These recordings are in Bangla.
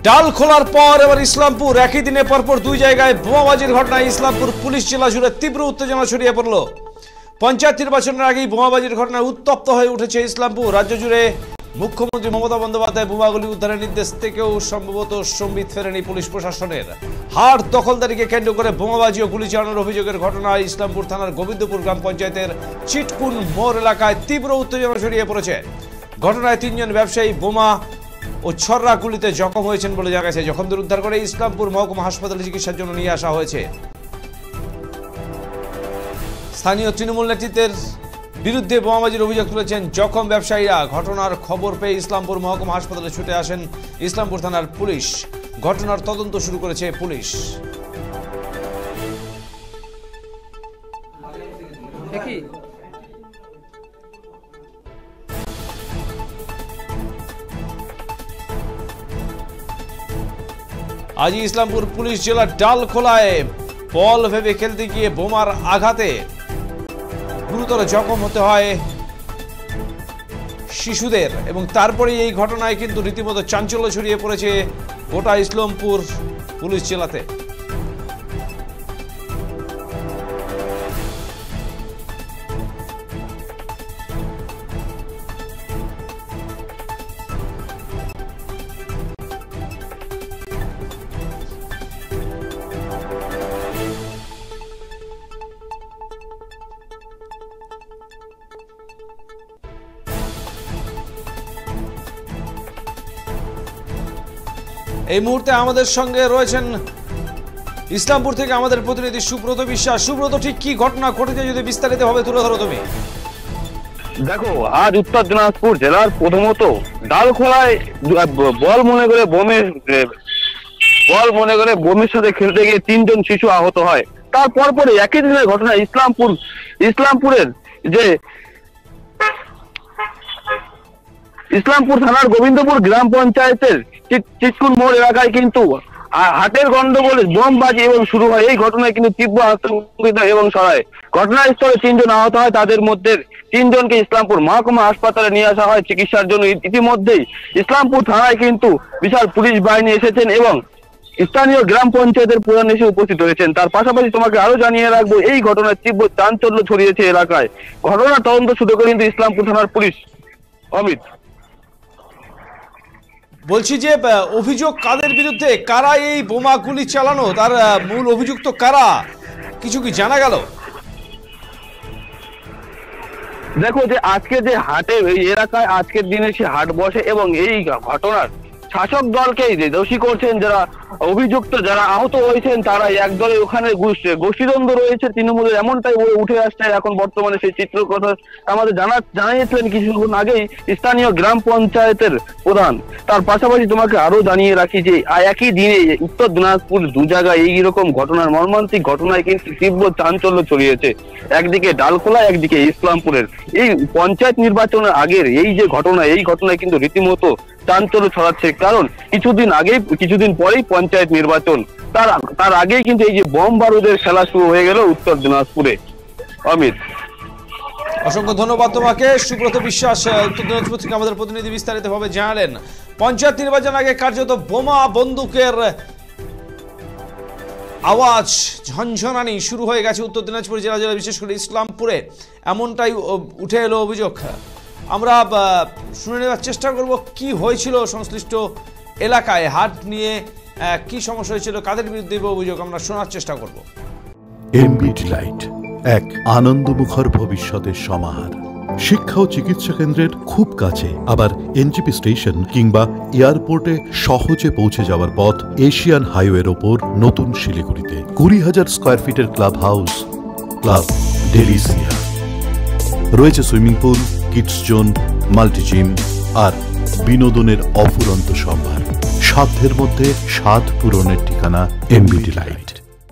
ডাল খোলার পর এবার ইসলামপুর একই দিনে পরপর দুই জায়গায় বোমাবাজির ঘটনায় ইসলামপুর পুলিশ জেলা জুড়ে তীব্র উত্তেজনা ছড়িয়ে পড়ল। পঞ্চায়েত নির্বাচনের আগেই বোমাবাজির ঘটনায় উত্তপ্ত হয়ে উঠেছে ইসলামপুর। রাজ্য জুড়ে মুখ্যমন্ত্রী মমতা বন্দ্যোপাধ্যায় বোমাগুলি উদ্ধারের নির্দেশ থেকেও সম্ভবত সম্বিত ফেরেনি পুলিশ প্রশাসনের। হাট দখলদারিকে কেন্দ্র করে বোমাবাজি ও গুলি চালানোর অভিযোগের ঘটনায় ইসলামপুর থানার গোবিন্দপুর গ্রাম পঞ্চায়েতের চিটকুন মোড় এলাকায় তীব্র উত্তেজনা ছড়িয়ে পড়েছে। ঘটনায় 3 জন ব্যবসায়ী বোমা ও ছররা গুলিতে জখম হয়েছেন বলে জানা গেছে। জখমদের উদ্ধার করে ইসলামপুর মহকুমা হাসপাতালে চিকিৎসার জন্য নিয়ে আসা হয়েছে। স্থানীয় তৃণমূল নেতৃত্বের বিরুদ্ধে বোমাবাজির অভিযোগ তুলেছেন জখম ব্যবসায়ীরা। ঘটনার খবর পেয়ে ইসলামপুর মহকুমা হাসপাতালে ছুটে আসেন ইসলামপুর থানার পুলিশ। ঘটনার তদন্ত শুরু করেছে পুলিশ। আজ ইসলামপুর পুলিশ জেলার ডালখোলায় বল ভেবে খেলতে গিয়ে বোমার আঘাতে গুরুতর জখম হতে হয় শিশুদের এবং তারপরে এই ঘটনায় কিন্তু রীতিমতো চাঞ্চল্য ছড়িয়ে পড়েছে গোটা ইসলামপুর পুলিশ জেলাতে। এই মুহূর্তে আমাদের সঙ্গে রয়েছেন ইসলামপুর থেকে আমাদের প্রতিনিধি সুব্রত বিশ্বাস। সুব্রত, ঠিক কি ঘটনা ঘটেছে যদি বিস্তারিত ভাবে তুলে ধরো তুমি। দেখো, আজ উত্তর দিনাজপুর জেলার প্রথমত ডালখোলায় বল মনে করে বোমের সাথে খেলতে গিয়ে 3 জন শিশু আহত হয়। তারপর পরে একই দিনের ঘটনা ইসলামপুরের যে ইসলামপুর থানার গোবিন্দপুর গ্রাম পঞ্চায়েতের চিটকুন মোড় এলাকায় কিন্তু হাটের গন্ডগোলে বোমবাজি এবং শুরু হয়। এই ঘটনায় কিন্তু তীব্র আতঙ্কিত এবং সরায়। ঘটনাস্থলে 3 জন আহত হয়। তাদের মধ্যে 3 জনকে ইসলামপুর মহকুমা হাসপাতালে নিয়ে আসা হয় চিকিৎসার জন্য। ইতিমধ্যেই ইসলামপুর থানায় কিন্তু বিশাল পুলিশ বাহিনী এসেছেন এবং স্থানীয় গ্রাম পঞ্চায়েতের প্রধান এসে উপস্থিত হয়েছেন। তার পাশাপাশি তোমাকে আরো জানিয়ে রাখবো, এই ঘটনায় তীব্র চাঞ্চল্য ছড়িয়েছে এলাকায়। ঘটনা তদন্ত শুরু করে কিন্তু ইসলামপুর থানার পুলিশ। অমিত, বলছি যে অভিযোগ কাদের বিরুদ্ধে, কারা এই বোমা গুলি চালানো, তার মূল অভিযুক্ত কারা, কিছু কি জানা গেল? দেখো, যে আজকে যে হাটে এই এলাকায় আজকের দিনে সে হাট বসে এবং এই ঘটনার শাসক দলকেই যে দোষী করছেন, যারা অভিযুক্ত, যারা আহত হয়েছেন তারা একদলে ওখানে গোষ্ঠীদ্বন্দ্ব রয়েছে তৃণমূলের, এমনটাই উঠে আসছে এখন বর্তমানে। সেই চিত্র কথা আমাদের জানিয়েছিলেন কিছুক্ষণ আগেই স্থানীয় গ্রাম পঞ্চায়েতের প্রধান। তার পাশাপাশি তোমাকে আরো জানিয়ে রাখি যে একই দিনে উত্তর দিনাজপুর 2 জায়গায় এইরকম ঘটনার মর্মান্তিক ঘটনায় কিন্তু তীব্র চাঞ্চল্য ছড়িয়েছে। একদিকে ডালখোলা, একদিকে ইসলামপুরের। এই পঞ্চায়েত নির্বাচনের আগের এই যে ঘটনা, এই ঘটনায় কিন্তু রীতিমতো চাঞ্চল্য ছড়াচ্ছে। কারণ কিছুদিন পরেই পঞ্চায়েত নির্বাচন, তার আগেই কিন্তু এই যে বোম বারুদের খেলা শুরু হয়ে গেল উত্তর দিনাজপুরে। অমিত, অসংখ্য ধন্যবাদ তোমাকে। সুব্রত বিশ্বাস উত্তর দিনাজপুর থেকে আমাদের প্রতিনিধি বিস্তারিত ভাবে জানালেন। পঞ্চায়েত নির্বাচন আগে কার্যত বোমা বন্দুকের আওয়াজ, ঝনঝনানি শুরু হয়ে গেছে উত্তর দিনাজপুর জেলা, বিশেষ করে ইসলামপুরে এমনটাই উঠে এলো অভিযোগ। আমরা শুনে নেওয়ার চেষ্টা করব কি হয়েছিল সংশ্লিষ্ট এলাকায়, হাট নিয়ে কি সমস্যা হয়েছিল, কাদের বিরুদ্ধে অভিযোগ, আমরা শোনার চেষ্টা করব। এমবিডি লাইট, এক আনন্দমুখর ভবিষ্যতের সমাহার। শিক্ষা ও চিকিৎসা কেন্দ্রের খুব কাছে, আবার এনজিপি স্টেশন কিংবা এয়ারপোর্টে সহজে পৌঁছে যাওয়ার পথ এশিয়ান হাইওয়ের ওপর নতুন শিলিগুড়িতে। 20,000 স্কোয়ার ফিটের ক্লাব হাউস, ক্লাব ডেলিসিয়া রয়েছে, swimming pool, kids zone, multi gym আর বিনোদনের অফুরন্ত সম্ভার। সাধ্যের মধ্যে স্বাদ পূরণের ঠিকানা এমবিডি লাইট।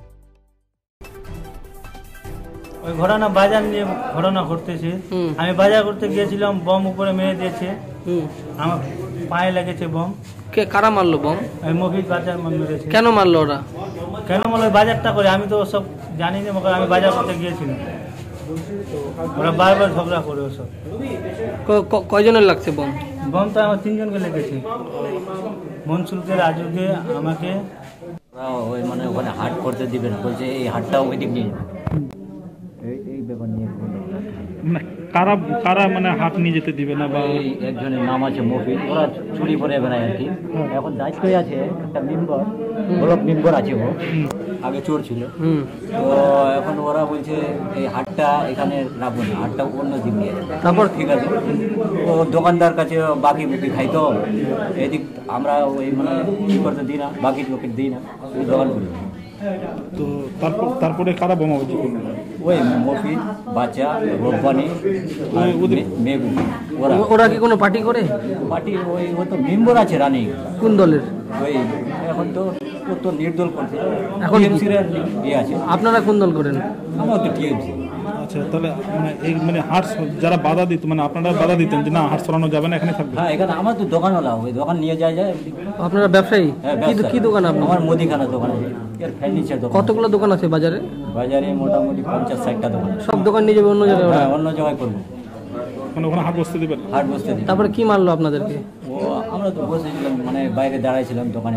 ওই ঘটনা বাজার নিয়ে ঘটনা ঘটতেছে। আমি বাজার করতে গিয়েছিলাম, বম উপরে মেরে দিয়েছে, আমার পায়ে লেগেছে বম। কারা মারলো বম? ওই মফিজ বাজার মেরেছে। কেন মারলো ওরা? কেন মারলো বাজারটা করে, আমি তো সব জানি না, আমি বাজার করতে গিয়েছিলাম। ওরা বারবার ঝগড়া করে ওসব। কয়জনের লাগছে বম? বম তো আমার 3 জনকে লেগেছে, মনসুরকে, রাজুকে, আমাকে। ওরা ওই মানে ওখানে হাট করতে দিবে না, বলছে এই হাটটা ওই দিক নিয়ে যাবে। এই ব্যাপার নিয়ে মানে কারা কারা মানে হাট নিয়ে যেতে দিবে না বা এই একজনের নাম আছে মফিজ, ওরা চুরি করে বেড়ায় আর কি। এখন দায়িত্বে আছে একটা মেম্বার, ব্লক মেম্বার আছে, ও আগে চোর ছিল। তো এখন ওরা বলছে এই হাটটা এখানে রাখবো না, হাটটা অন্য দিক নিয়ে যাবে। তারপর ঠিক আছে, ও দোকানদার কাছে বাকি বুকি খাই, তো এদিক আমরা ওই মানে কি করতে দিই না, বাকি বুকি দিই না, ওই দোকান করি। তো তারপরে কারা বোমাবাজি করলো? ওই মফিজ, বাচ্চা, রব্বানি, মেঘু, ওরা কি কোনো পার্টি করে? পার্টি ওই ও তো মেম্বার আছে রানিং। কোন দলের? ওই এখন তো ও তো নির্দল করছে, এখন টিএমসির ইয়ে আছে। আপনারা কোন দল করেন? আমার তো টিএমসি। আচ্ছা, তাহলে মানে এই মানে হাট যারা বাধা দিত, মানে আপনারা বাধা দিতেন যে না হাট সরানো যাবে না, এখানে থাকবে? হ্যাঁ, এখানে আমার তো দোকানওয়ালা, ওই দোকান নিয়ে যায়। আপনারা ব্যবসায়ী? হ্যাঁ, কি দোকান আপনার? আমার মুদিখানা দোকান আছে, ফার্নিচার দোকান। কতগুলো দোকান আছে বাজারে? বাজারে মোটামুটি 50-60টা দোকান। সব দোকান নিয়ে যাবে অন্য জায়গায়? হ্যাঁ, অন্য জায়গায় করবো, মানে ওখানে হাট বসতে দেবেন? হাট বসতে দিই। তারপরে কি মারলো আপনাদেরকে? ও আমরা তো বসেছিলাম, মানে বাইরে দাঁড়াইছিলাম দোকানে,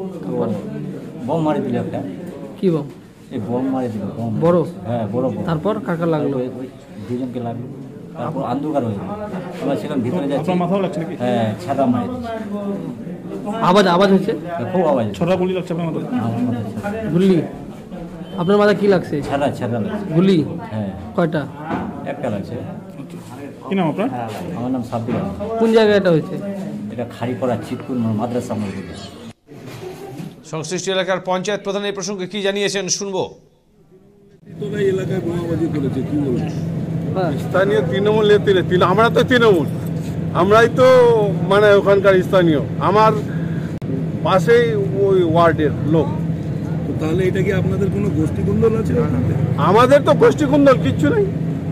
বোম মারি দিল একটা। কি বম? এই বোম মারি দিল, বোম বড়? হ্যাঁ, বড় বোম। তারপর কার কার লাগলো? ওই দুজনকে লাগলো, তারপর অন্ধকার হয়ে গেল। আমরা ছিলাম ভিতরে যাচ্ছি। আপনার মাথাও লাগছে নাকি? হ্যাঁ, ছাতা মারি দিচ্ছে, আওয়াজ হচ্ছে? খুব আওয়াজ। ছড়া গুলি লাগছে আপনার মাথায়? আমার মাথায় গুলি? আপনার মাথায় কি লাগছে? ছাতা লাগছে। গুলি? হ্যাঁ, কয়টা? একটা লাগছে। কি নাম আপনার? আমার নাম সাব্বির আলী। কোন জায়গায় এটা হয়েছে? এটা খাড়িপাড়া চিতকুন মাদ্রাসা মসজিদে। সংশ্লিষ্ট এলাকার পঞ্চায়েত প্রধান এই প্রসঙ্গে কি জানিয়েছেন শুনবো। তোরা এলাকায় বোমাবাজি করেছে, কি বলবো? হ্যাঁ। স্থানীয় তৃণমূল নেত্রী, আমরা তো তৃণমূল, আমরাই তো মানে ওখানকার স্থানীয়, আমার পাশেই ওই ওয়ার্ডের লোক। তাহলে এটা কি আপনাদের কোনো গোষ্ঠী কুন্দল আছে? আমাদের তো গোষ্ঠী কুন্দল কিচ্ছু নেই।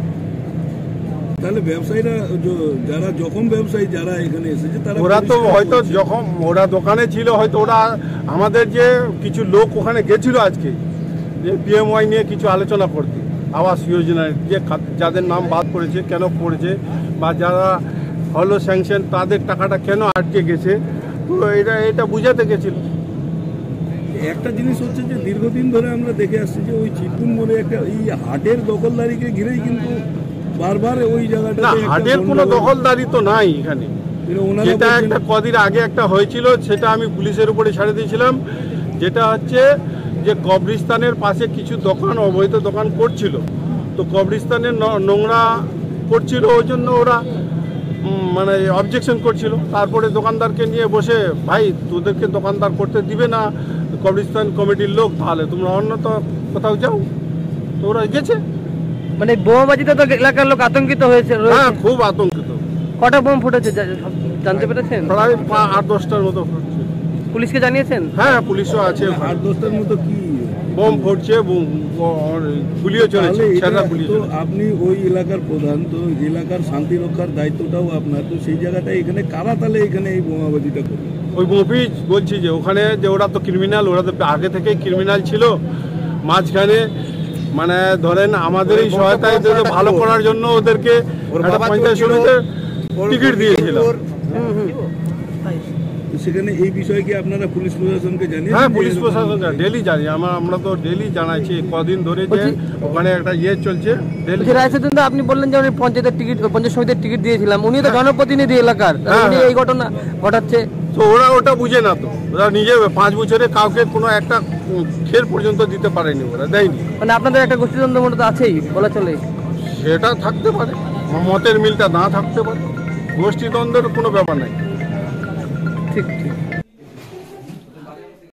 তাহলে ব্যবসায়ীরা যারা যখন ব্যবসায়ী যারা এখানে এসেছে তারা ওরা তো হয়তো যখন ওরা দোকানে ছিল, হয়তো ওরা আমাদের যে কিছু লোক ওখানে গেছিল আজকে যে পিএমওয়াই নিয়ে কিছু আলোচনা করতে, আবাস যোজনার যে যাদের নাম বাদ পড়েছে, কেন পড়েছে, বা যারা হলো স্যাংশন তাদের টাকাটা কেন আটকে গেছে, তো এটা বুঝাতে গেছিল। একটা জিনিস হচ্ছে যে দীর্ঘদিন ধরে আমরা দেখে আসছি যে ওই চিতকুন মোড়ে একটা এই হাটের দখলদারিকে ঘিরেই কিন্তু বারবার ওই জায়গাটা, না হাটের কোনো দখলদারি তো নাই এখানে। যেটা একটা কদিন আগে একটা হয়েছিল, সেটা আমি পুলিশের উপরে ছেড়ে দিয়েছিলাম, যেটা হচ্ছে যে কবরস্থানের পাশে কিছু দোকান অবৈধ দোকান করছিল, তো কবরস্থানের নোংরা করছিল, ওই জন্য ওরা মানে অবজেকশন করছিল। তারপরে দোকানদারকে নিয়ে বসে, ভাই তোদেরকে দোকানদার করতে দিবে না কবরস্থান কমিটির লোক, তাহলে তোমরা অন্য তো কোথাও যাও, তো ওরা গেছে। মানে বোমাবাজিতে তো এলাকার লোক আতঙ্কিত হয়েছে? হ্যাঁ, খুব আতঙ্কিত। কটা বোম ফুটেছে জানতে পেরেছেন? প্রায় 8-10টার মতো ফুটছে। পুলিশকে জানিয়েছেন? হ্যাঁ, পুলিশও আছে। 8-10টার মতো কি বোম ফুটছে, গুলিও চলেছে। আপনি ওই এলাকার প্রধান, তো এলাকার শান্তি রক্ষার দায়িত্বটাও আপনার, তো সেই জায়গাটায় এখানে কারা তাহলে এখানে এই বোমাবাজিটা করবে? ওই মফিজ বলছি যে ওখানে যে ওরা তো ক্রিমিনাল, ওরা তো আগে থেকেই ক্রিমিনাল ছিল। মাঝখানে মানে ধরেন আমাদের এই সহায়তায় ভালো করার জন্য ওদেরকে একটা পঞ্চায়েত সমিতিতে টিকিট দিয়েছিল। সেখানে এই বিষয়ে কি আপনারা পুলিশ প্রশাসনকে জানিয়ে? হ্যাঁ, পুলিশ প্রশাসনকে ডেলি জানি, আমরা তো ডেলি জানাইছি কদিন ধরে যে ওখানে একটা ইয়ে চলছে। রায়চন্দ্র, আপনি বললেন যে পঞ্চায়েত সমিতির টিকিট দিয়েছিলাম, উনি তো জনপ্রতিনিধি এলাকার, এই ঘটনা ঘটাচ্ছে, তো ওরা ওটা বুঝে না, তো ওরা নিজে 5 বছরে কাউকে কোনো একটা খের পর্যন্ত দিতে পারেনি, ওরা দেয়নি। মানে আপনাদের একটা গোষ্ঠীদ্বন্দ্ব মনে তো আছেই বলা চলে? সেটা থাকতে পারে, মতের মিলটা না থাকতে পারে, গোষ্ঠীদ্বন্দ্বের কোনো ব্যাপার নাই। ঠিক।